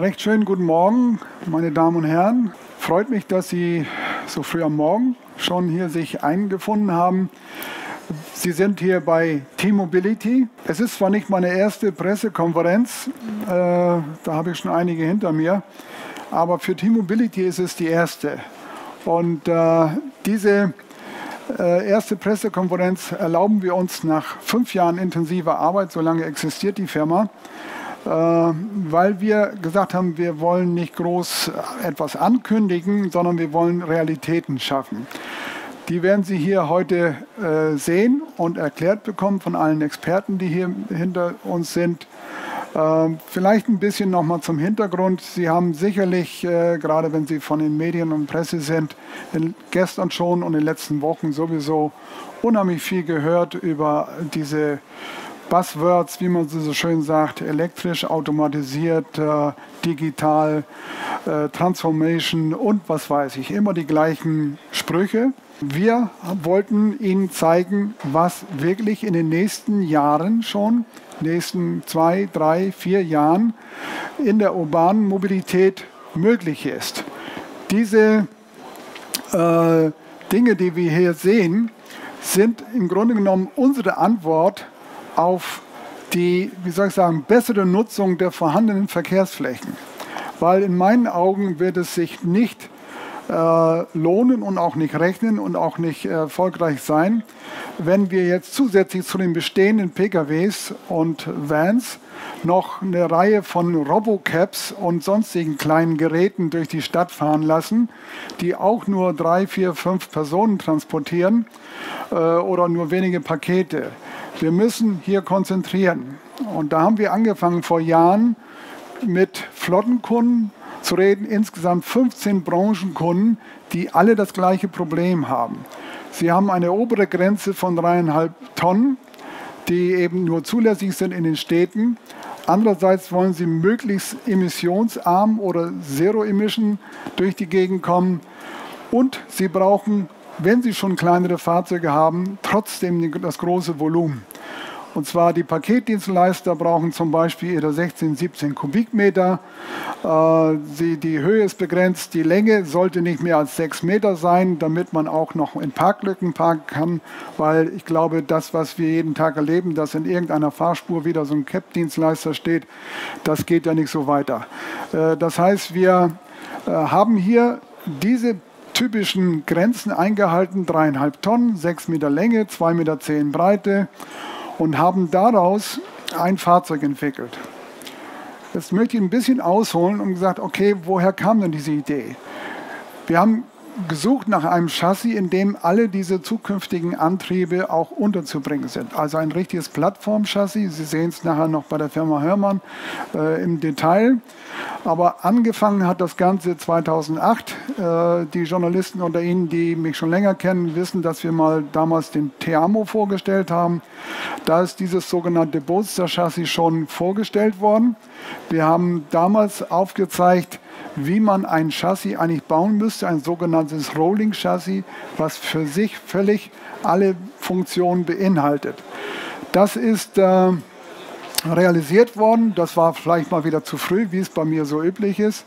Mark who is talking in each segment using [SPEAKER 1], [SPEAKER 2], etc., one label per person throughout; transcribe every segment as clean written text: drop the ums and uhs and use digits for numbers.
[SPEAKER 1] Recht schönen guten Morgen, meine Damen und Herren. Freut mich, dass Sie so früh am Morgen schon hier sich eingefunden haben. Sie sind hier bei T-Mobility. Es ist zwar nicht meine erste Pressekonferenz, da habe ich schon einige hinter mir, aber für T-Mobility ist es die erste. Und diese erste Pressekonferenz erlauben wir uns nach 5 Jahren intensiver Arbeit, so lange existiert die Firma, weil wir gesagt haben, wir wollen nicht groß etwas ankündigen, sondern wir wollen Realitäten schaffen. Die werden Sie hier heute sehen und erklärt bekommen von allen Experten, die hier hinter uns sind. Vielleicht ein bisschen nochmal zum Hintergrund. Sie haben sicherlich, gerade wenn Sie von den Medien und Presse sind, gestern schon und in den letzten Wochen sowieso unheimlich viel gehört über diese Buzzwords, wie man so schön sagt, elektrisch, automatisiert, digital, Transformation und was weiß ich, immer die gleichen Sprüche. Wir wollten Ihnen zeigen, was wirklich in den nächsten Jahren schon, nächsten 2, 3, 4 Jahren in der urbanen Mobilität möglich ist. Diese Dinge, die wir hier sehen, sind im Grunde genommen unsere Antwort auf die, wie soll ich sagen, bessere Nutzung der vorhandenen Verkehrsflächen. Weil in meinen Augen wird es sich nicht lohnen und auch nicht rechnen und auch nicht erfolgreich sein, wenn wir jetzt zusätzlich zu den bestehenden PKWs und Vans noch eine Reihe von Robocabs und sonstigen kleinen Geräten durch die Stadt fahren lassen, die auch nur 3, 4, 5 Personen transportieren oder nur wenige Pakete. Wir müssen hier konzentrieren. Und da haben wir angefangen vor Jahren mit Flottenkunden zu reden, insgesamt 15 Branchenkunden, die alle das gleiche Problem haben. Sie haben eine obere Grenze von 3,5 Tonnen, die eben nur zulässig sind in den Städten. Andererseits wollen sie möglichst emissionsarm oder Zero-Emission durch die Gegend kommen. Und sie brauchen, wenn sie schon kleinere Fahrzeuge haben, trotzdem das große Volumen. Und zwar die Paketdienstleister brauchen zum Beispiel ihre 16, 17 Kubikmeter. Die Höhe ist begrenzt, die Länge sollte nicht mehr als 6 Meter sein, damit man auch noch in Parklücken parken kann. Weil ich glaube, das, was wir jeden Tag erleben, dass in irgendeiner Fahrspur wieder so ein Cap-Dienstleister steht, das geht ja nicht so weiter. Das heißt, wir haben hier diese typischen Grenzen eingehalten, 3,5 Tonnen, 6 Meter Länge, 2,10 Meter Breite. Und haben daraus ein Fahrzeug entwickelt. Jetzt möchte ich ein bisschen ausholen und gesagt, okay, woher kam denn diese Idee? Wir haben gesucht nach einem Chassis, in dem alle diese zukünftigen Antriebe auch unterzubringen sind. Also ein richtiges Plattformchassis. Sie sehen es nachher noch bei der Firma Hörmann im Detail. Aber angefangen hat das Ganze 2008. Die Journalisten unter Ihnen, die mich schon länger kennen, wissen, dass wir mal damals den Teamo vorgestellt haben. Da ist dieses sogenannte Boadster-Chassis schon vorgestellt worden. Wir haben damals aufgezeigt, wie man ein Chassis eigentlich bauen müsste, ein sogenanntes Rolling-Chassis, was für sich völlig alle Funktionen beinhaltet. Das ist realisiert worden. Das war vielleicht mal wieder zu früh, wie es bei mir so üblich ist.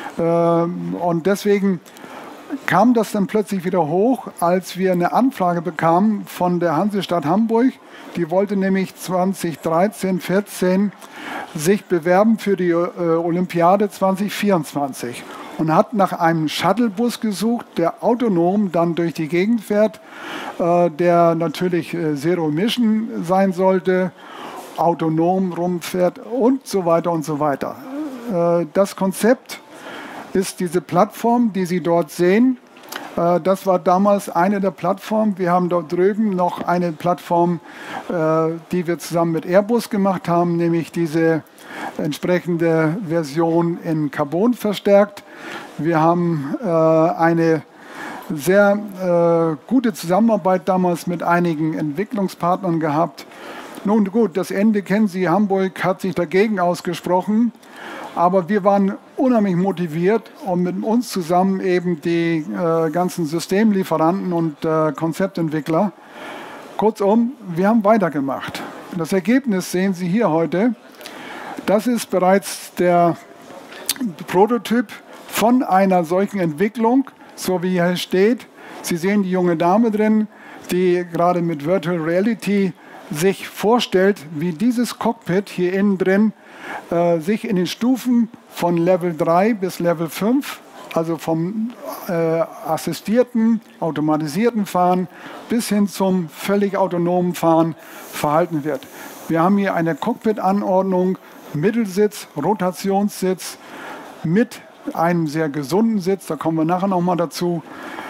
[SPEAKER 1] Und deswegen kam das dann plötzlich wieder hoch, als wir eine Anfrage bekamen von der Hansestadt Hamburg. Die wollte nämlich 2013, 14 sich bewerben für die Olympiade 2024 und hat nach einem Shuttlebus gesucht, der autonom dann durch die Gegend fährt, der natürlich Zero Emission sein sollte, autonom rumfährt und so weiter und so weiter. Das Konzept ist diese Plattform, die Sie dort sehen. Das war damals eine der Plattformen. Wir haben dort drüben noch eine Plattform, die wir zusammen mit Airbus gemacht haben, nämlich diese entsprechende Version in Carbon verstärkt. Wir haben eine sehr gute Zusammenarbeit damals mit einigen Entwicklungspartnern gehabt. Nun gut, das Ende kennen Sie. Hamburg hat sich dagegen ausgesprochen. Aber wir waren unheimlich motiviert und mit uns zusammen eben die ganzen Systemlieferanten und Konzeptentwickler. Kurzum, wir haben weitergemacht. Das Ergebnis sehen Sie hier heute. Das ist bereits der Prototyp von einer solchen Entwicklung, so wie hier steht. Sie sehen die junge Dame drin, die gerade mit Virtual Reality sich vorstellt, wie dieses Cockpit hier innen drin sich in den Stufen von Level 3 bis Level 5, also vom assistierten, automatisierten Fahren bis hin zum völlig autonomen Fahren verhalten wird. Wir haben hier eine Cockpit-Anordnung, Mittelsitz, Rotationssitz mit einem sehr gesunden Sitz, da kommen wir nachher nochmal dazu.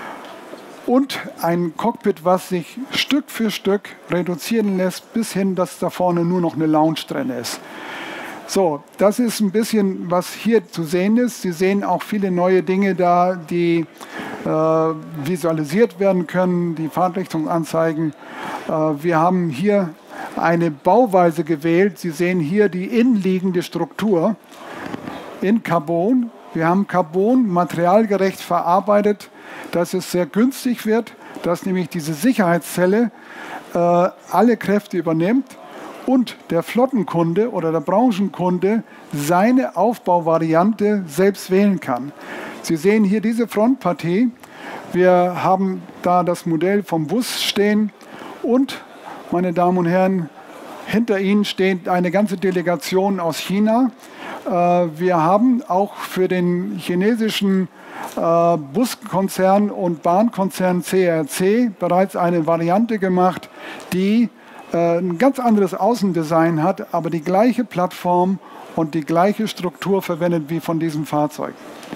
[SPEAKER 1] Und ein Cockpit, was sich Stück für Stück reduzieren lässt, bis hin, dass da vorne nur noch eine Lounge drin ist. So, das ist ein bisschen, was hier zu sehen ist. Sie sehen auch viele neue Dinge da, die visualisiert werden können, die Fahrtrichtung anzeigen. Wir haben hier eine Bauweise gewählt. Sie sehen hier die innenliegende Struktur in Carbon. Wir haben Carbon materialgerecht verarbeitet, dass es sehr günstig wird, dass nämlich diese Sicherheitszelle alle Kräfte übernimmt und der Flottenkunde oder der Branchenkunde seine Aufbauvariante selbst wählen kann. Sie sehen hier diese Frontpartie. Wir haben da das Modell vom Bus stehen und, meine Damen und Herren, hinter Ihnen steht eine ganze Delegation aus China. Wir haben auch für den chinesischen Buskonzern und Bahnkonzern CRC bereits eine Variante gemacht, die ein ganz anderes Außendesign hat, aber die gleiche Plattform und die gleiche Struktur verwendet wie von diesem Fahrzeug.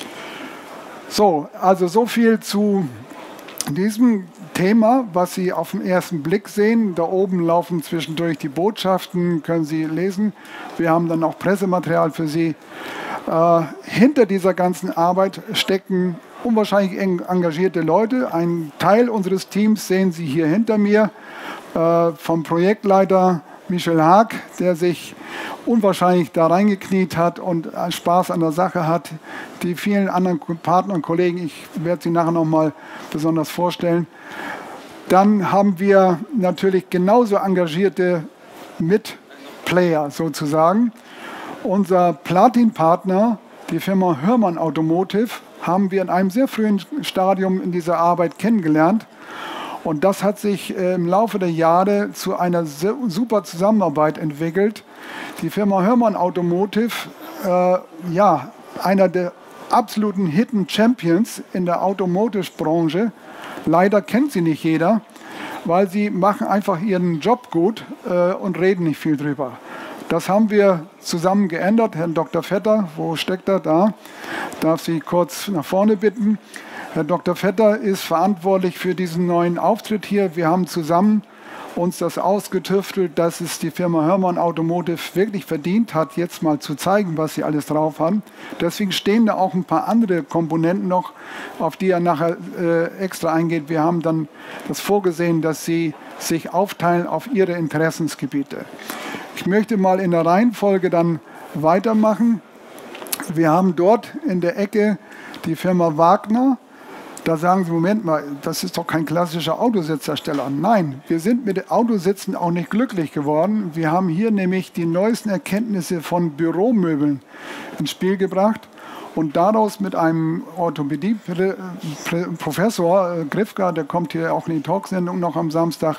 [SPEAKER 1] So, also so viel zu diesem Thema, was Sie auf den ersten Blick sehen. Da oben laufen zwischendurch die Botschaften, können Sie lesen. Wir haben dann auch Pressematerial für Sie. Hinter dieser ganzen Arbeit stecken unwahrscheinlich engagierte Leute. Ein Teil unseres Teams sehen Sie hier hinter mir, vom Projektleiter Michel Haag, der sich unwahrscheinlich da reingekniet hat und Spaß an der Sache hat. Die vielen anderen Partner und Kollegen, ich werde sie nachher nochmal besonders vorstellen. Dann haben wir natürlich genauso engagierte Mitplayer sozusagen. Unser Platin-Partner, die Firma Hörmann Automotive, haben wir in einem sehr frühen Stadium in dieser Arbeit kennengelernt. Und das hat sich im Laufe der Jahre zu einer super Zusammenarbeit entwickelt. Die Firma Hörmann Automotive, einer der absoluten Hidden Champions in der Automotive-Branche. Leider kennt sie nicht jeder, weil sie machen einfach ihren Job gut und reden nicht viel drüber. Das haben wir zusammen geändert. Herr Dr. Vetter, wo steckt er? Da. Darf Sie kurz nach vorne bitten. Herr Dr. Vetter ist verantwortlich für diesen neuen Auftritt hier. Wir haben zusammen uns das ausgetüftelt, dass es die Firma Hörmann Automotive wirklich verdient hat, jetzt mal zu zeigen, was sie alles drauf haben. Deswegen stehen da auch ein paar andere Komponenten noch, auf die er nachher extra eingeht. Wir haben dann das vorgesehen, dass sie sich aufteilen auf ihre Interessensgebiete. Ich möchte mal in der Reihenfolge dann weitermachen. Wir haben dort in der Ecke die Firma Wagner. Da sagen Sie, Moment mal, das ist doch kein klassischer Autositzhersteller. Nein, wir sind mit den Autositzen auch nicht glücklich geworden. Wir haben hier nämlich die neuesten Erkenntnisse von Büromöbeln ins Spiel gebracht und daraus mit einem Orthopädie-Professor, Grifka, der kommt hier auch in die Talksendung noch am Samstag,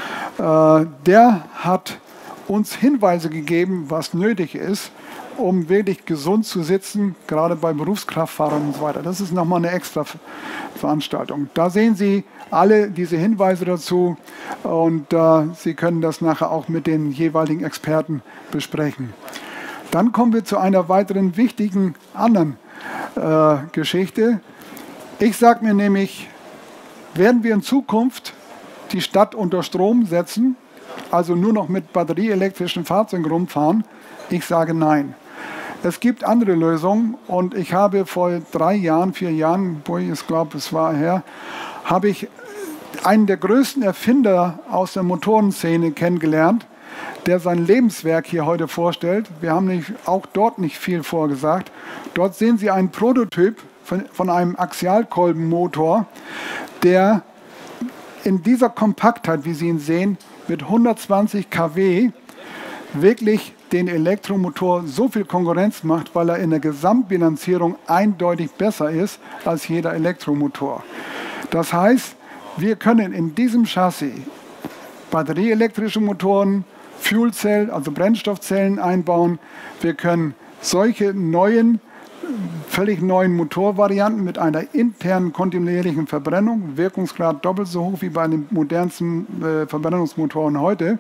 [SPEAKER 1] der hat uns Hinweise gegeben, was nötig ist, um wirklich gesund zu sitzen, gerade bei Berufskraftfahrern und so weiter. Das ist nochmal eine extra Veranstaltung. Da sehen Sie alle diese Hinweise dazu und Sie können das nachher auch mit den jeweiligen Experten besprechen. Dann kommen wir zu einer weiteren wichtigen anderen Geschichte. Ich sage mir nämlich, werden wir in Zukunft die Stadt unter Strom setzen, also nur noch mit batterieelektrischen Fahrzeugen rumfahren? Ich sage nein. Es gibt andere Lösungen und ich habe vor 3 Jahren, 4 Jahren, wo ich es glaube, es war her, habe ich einen der größten Erfinder aus der Motorenszene kennengelernt, der sein Lebenswerk hier heute vorstellt. Wir haben auch dort nicht viel vorgesagt. Dort sehen Sie einen Prototyp von einem Axialkolbenmotor, der in dieser Kompaktheit, wie Sie ihn sehen, mit 120 kW wirklich den Elektromotor so viel Konkurrenz macht, weil er in der Gesamtbilanzierung eindeutig besser ist als jeder Elektromotor. Das heißt, wir können in diesem Chassis batterieelektrische Motoren, Fuel Cell, also Brennstoffzellen einbauen. Wir können solche völlig neuen Motorvarianten mit einer internen kontinuierlichen Verbrennung, Wirkungsgrad doppelt so hoch wie bei den modernsten Verbrennungsmotoren heute.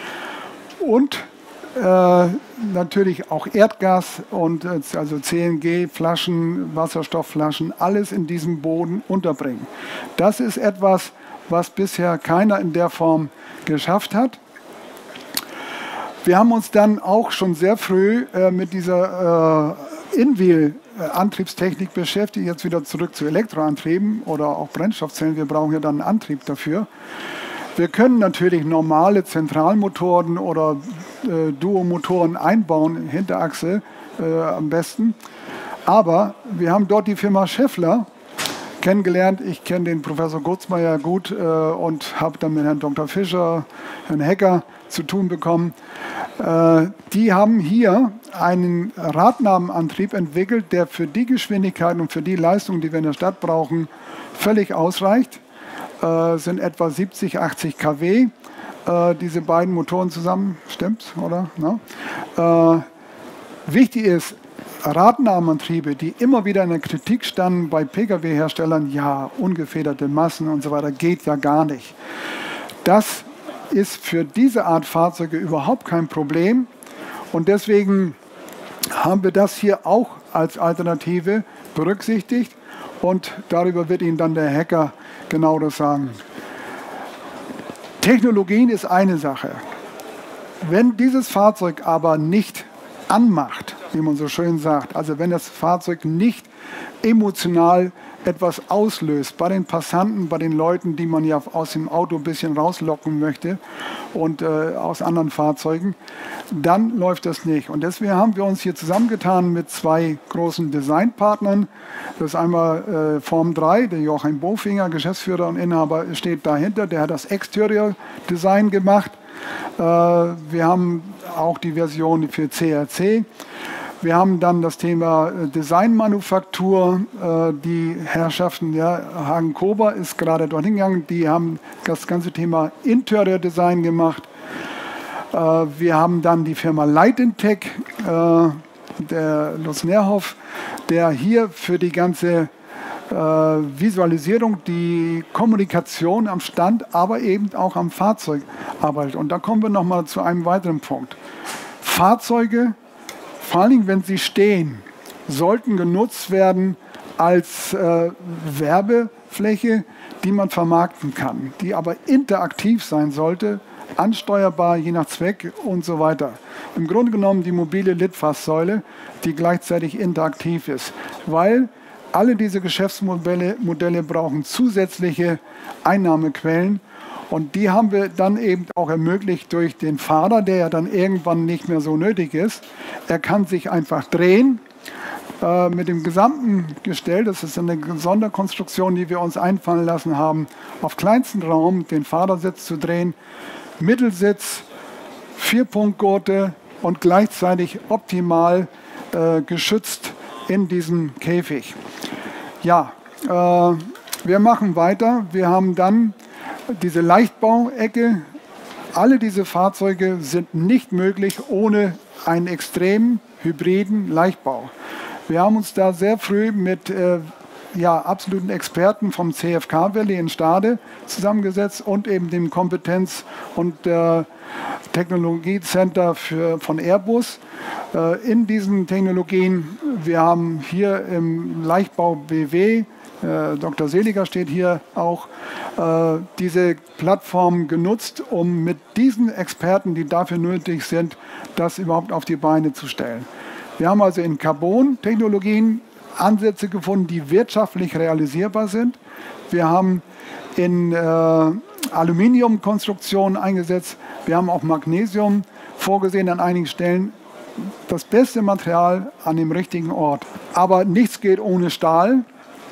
[SPEAKER 1] Und natürlich auch Erdgas und also CNG-Flaschen, Wasserstoffflaschen, alles in diesem Boden unterbringen. Das ist etwas, was bisher keiner in der Form geschafft hat. Wir haben uns dann auch schon sehr früh mit dieser In-Wheel-Antriebstechnik beschäftigt, jetzt wieder zurück zu Elektroantrieben oder auch Brennstoffzellen. Wir brauchen ja dann einen Antrieb dafür. Wir können natürlich normale Zentralmotoren oder Duomotoren einbauen, Hinterachse am besten. Aber wir haben dort die Firma Schaeffler kennengelernt. Ich kenne den Professor Gutzmeier gut und habe dann mit Herrn Dr. Fischer, Herrn Hecker zu tun bekommen. Die haben hier einen Radnabenantrieb entwickelt, der für die Geschwindigkeit und für die Leistung, die wir in der Stadt brauchen, völlig ausreicht. Sind etwa 70, 80 kW, diese beiden Motoren zusammen, stimmt's, oder? No? Wichtig ist, Radnabenantriebe, die immer wieder in der Kritik standen bei Pkw-Herstellern, ja, ungefederte Massen und so weiter, geht ja gar nicht. Das ist für diese Art Fahrzeuge überhaupt kein Problem und deswegen haben wir das hier auch als Alternative berücksichtigt und darüber wird Ihnen dann der Hacker genau das sagen. Technologien ist eine Sache. Wenn dieses Fahrzeug aber nicht anmacht, wie man so schön sagt, also wenn das Fahrzeug nicht emotional etwas auslöst bei den Passanten, bei den Leuten, die man ja aus dem Auto ein bisschen rauslocken möchte und aus anderen Fahrzeugen, dann läuft das nicht. Und deswegen haben wir uns hier zusammengetan mit zwei großen Designpartnern. Das ist einmal Form 3, der Joachim Bofinger, Geschäftsführer und Inhaber, steht dahinter. Der hat das Exterior-Design gemacht. Wir haben auch die Version für CRC. Wir haben dann das Thema Designmanufaktur. Die Herrschaften, ja, Hagen-Kober ist gerade dorthin gegangen. Die haben das ganze Thema Interior Design gemacht. Wir haben dann die Firma Light Tech, der Lutz Nerhoff, der hier für die ganze Visualisierung, die Kommunikation am Stand, aber eben auch am Fahrzeug arbeitet. Und da kommen wir nochmal zu einem weiteren Punkt. Fahrzeuge, vor allem wenn sie stehen, sollten genutzt werden als Werbefläche, die man vermarkten kann, die aber interaktiv sein sollte, ansteuerbar je nach Zweck und so weiter. Im Grunde genommen die mobile Litfaßsäule, die gleichzeitig interaktiv ist, weil alle diese Geschäftsmodelle brauchen zusätzliche Einnahmequellen und die haben wir dann eben auch ermöglicht durch den Fahrer, der ja dann irgendwann nicht mehr so nötig ist. Er kann sich einfach drehen mit dem gesamten Gestell, das ist eine Sonderkonstruktion, die wir uns einfallen lassen haben, auf kleinsten Raum den Fahrersitz zu drehen, Mittelsitz, 4-Punkt-Gurte und gleichzeitig optimal geschützt in diesem Käfig. Ja, wir machen weiter. Wir haben dann diese Leichtbauecke. Alle diese Fahrzeuge sind nicht möglich ohne einen extremen hybriden Leichtbau. Wir haben uns da sehr früh mit absoluten Experten vom CFK Valley in Stade zusammengesetzt und eben dem Kompetenz- und Technologiecenter von Airbus. In diesen Technologien, wir haben hier im Leichtbau BW, Dr. Seliger steht hier auch, diese Plattform genutzt, um mit diesen Experten, die dafür nötig sind, das überhaupt auf die Beine zu stellen. Wir haben also in Carbon-Technologien Ansätze gefunden, die wirtschaftlich realisierbar sind. Wir haben in Aluminiumkonstruktionen eingesetzt. Wir haben auch Magnesium vorgesehen an einigen Stellen. Das beste Material an dem richtigen Ort. Aber nichts geht ohne Stahl.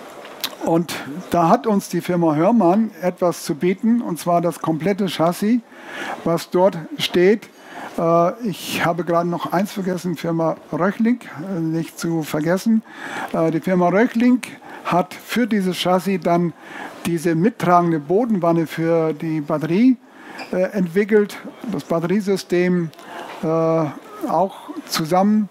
[SPEAKER 1] Und da hat uns die Firma Hörmann etwas zu bieten, und zwar das komplette Chassis, was dort steht, Ich habe gerade noch eins vergessen, Firma Röchling, nicht zu vergessen. Die Firma Röchling hat für dieses Chassis dann diese mittragende Bodenwanne für die Batterie entwickelt. Das Batteriesystem auch zusammen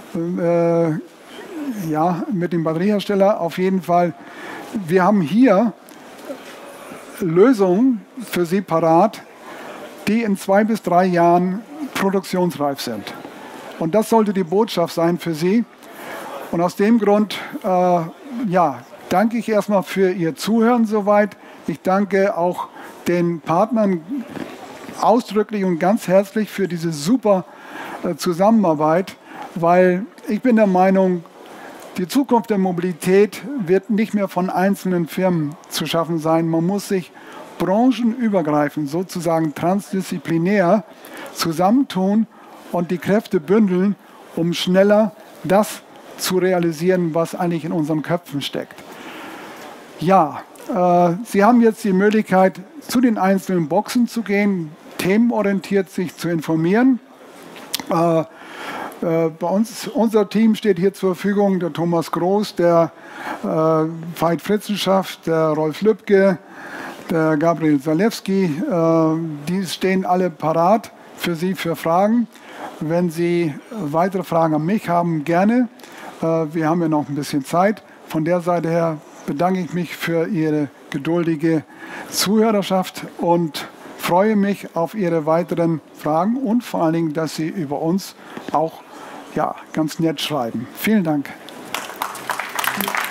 [SPEAKER 1] mit dem Batteriehersteller auf jeden Fall. Wir haben hier Lösungen für Sie parat, die in 2 bis 3 Jahren produktionsreif sind. Und das sollte die Botschaft sein für Sie. Und aus dem Grund danke ich erstmal für Ihr Zuhören soweit. Ich danke auch den Partnern ausdrücklich und ganz herzlich für diese super Zusammenarbeit, weil ich bin der Meinung, die Zukunft der Mobilität wird nicht mehr von einzelnen Firmen zu schaffen sein. Man muss sich branchenübergreifend, sozusagen transdisziplinär zusammentun und die Kräfte bündeln, um schneller das zu realisieren, was eigentlich in unseren Köpfen steckt. Ja, Sie haben jetzt die Möglichkeit, zu den einzelnen Boxen zu gehen, themenorientiert sich zu informieren. Bei uns, unser Team steht hier zur Verfügung, der Thomas Groß, der Veit Fritzenschaft, der Rolf Lübke, der Gabriel Zalewski, die stehen alle parat für Sie für Fragen. Wenn Sie weitere Fragen an mich haben, gerne. Wir haben ja noch ein bisschen Zeit. Von der Seite her bedanke ich mich für Ihre geduldige Zuhörerschaft und freue mich auf Ihre weiteren Fragen und vor allen Dingen, dass Sie über uns auch ganz nett schreiben. Vielen Dank.